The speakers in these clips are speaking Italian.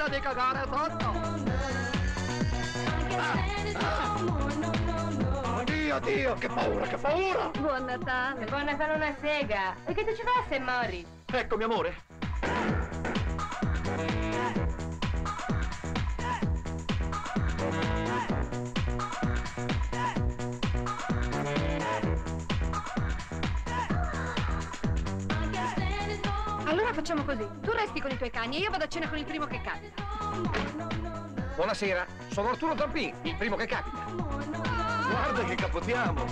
finta di cagare sotto. Dio, che paura, che paura! Buon Natale! Buon Natale una sega! E che tu ci fai se mori? Eccomi, amore. Allora facciamo così. Tu resti con i tuoi cani e io vado a cena con il primo che capita. Buonasera, sono Arturo Zampini, il primo che capita. Guarda che capotiamo.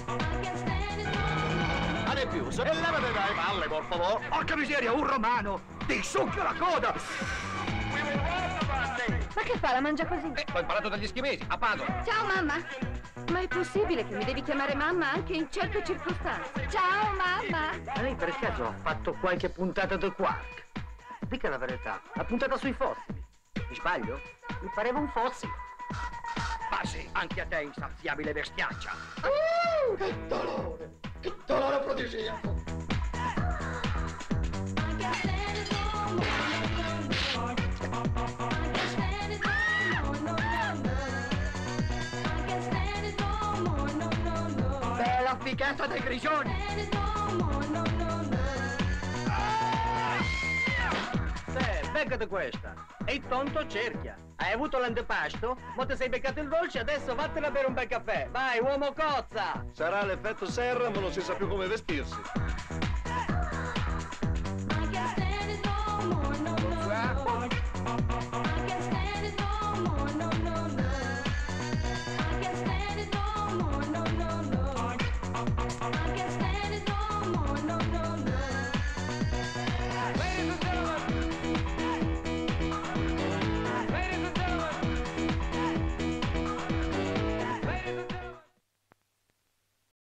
Ade più, se ne levate dai palle, por favore. Porca miseria, un romano! Ti succhio la coda! Ma che fa? La mangia così? L'ho imparato dagli eschimesi, a Padova. Ciao mamma! Ma è possibile che mi devi chiamare mamma anche in certe circostanze? Ciao mamma! Lei per caso ha fatto qualche puntata del Quark? Dica la verità, la puntata sui fossili. Mi sbaglio? Mi pareva un fossile. Ma sì, anche a te, insaziabile bestiaccia. Che dolore! Che dolore prodisiaco! Bella ficcata dei grigioni! Beccate questa. E il tonto cerchia. Hai avuto l'antepasto? Ma ti sei beccato il dolce, adesso vattene a bere un bel caffè. Vai, uomo cozza! Sarà l'effetto serra, ma non si sa più come vestirsi.